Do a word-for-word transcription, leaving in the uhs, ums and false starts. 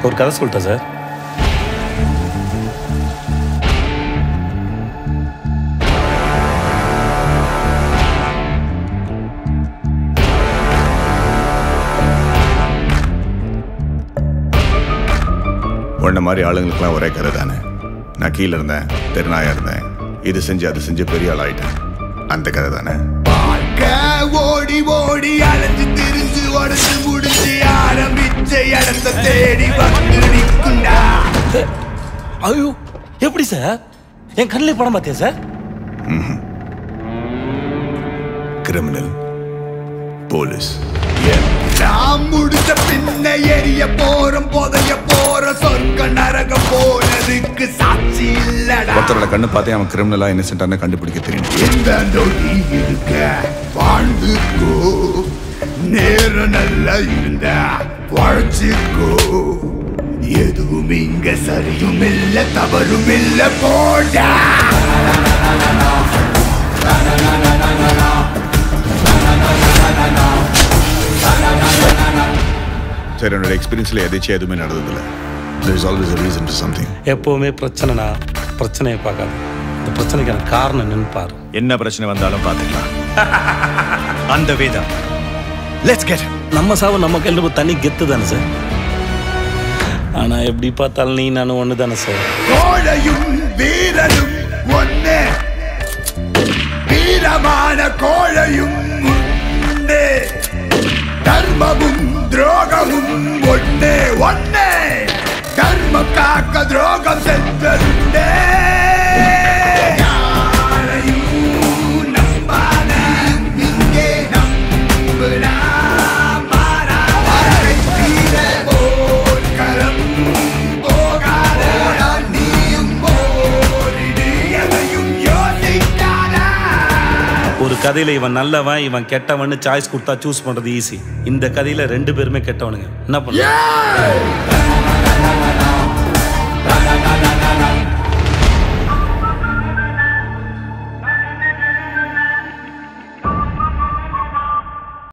ஒரு கதை சொல்லிட்டேன் சார். உன்ன மாதிரி ஆளுங்களுக்குலாம் ஒரே கதை தானே. நான் கீழே இருந்தேன், தெருநாயா இருந்தேன், இது செஞ்சு அது செஞ்சு பெரிய ஆள் ஆயிட்டேன். அந்த கதை தானே. ஓடி ஓடி அலைஞ்சு திரிஞ்சு உடச்சு முடிச்சு ஆரம்பிச்ச இடத்தை தேடி வந்து நிற்குண்டா. ஐயோ, எப்படி சார் என் கண்ணிலே படம் பார்த்தியா சார்? Criminal, police. நான் முடிச்ச பின்ன எரிய போறோம், போதைய போற சொர்க்க நரகம் போனதுக்கு சாட்சி இல்லடா. ஒருத்தரோட கண்ணு பார்த்தே அவன் கிரிமினலா இன்னசென்ட்டான கண்டுபிடிக்க தெரியும். இந்த நொடி இருக்க வாழ்ந்துக்கோ, நேரம் நல்லா இருந்தா வாழ்ச்சிக்கோ. எதுவும் இங்க சரியும் இல்ல தவறும் இல்ல போடா. சரி, என்னோட எக்ஸ்பீரியன்ஸ்ல எதாச்சும் எதுவுமே நடந்ததில்ல. There is always a reason for something. எப்பவுமே பிரச்சனைனா பிரச்சனையை பார்க்காது, இந்த பிரச்சனைக்கான காரணம் நினைப்பார். என்ன பிரச்சனை வந்தாலும் பார்த்துக்கலாம். அந்த வேதா, லெட்ஸ் கெட். நம்ம சாவு நம்ம கையில் தண்ணி கெத்து தானே சார். ஆனா எப்படி பார்த்தாலும் நீ நானும் ஒன்று தானே சார். கோழையும் வீரனும் ஒன்னே, வீரமான கோழையும் ஒன்னே, தர்மமும் துரோகமும் ஒன்னே ஒன்னே, தர்ம காக்க துரோகம் சென்றே. ஒரு கதையில இவன் நல்லவன் இவன் கெட்டவன் சாய்ஸ் கொடுத்தா சூஸ் பண்றது ஈஸி. இந்த கதையில ரெண்டு பேருமே கெட்டவனுங்க. என்ன பண்ண